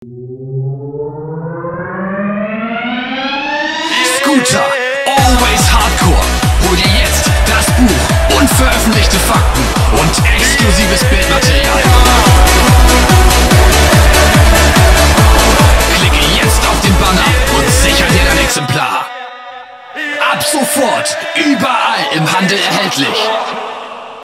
Scooter, always hardcore. Hol dir jetzt das Buch, unveröffentlichte Fakten und exklusives Bildmaterial. Klicke jetzt auf den Banner und sicher dir dein Exemplar. Ab sofort überall im Handel erhältlich.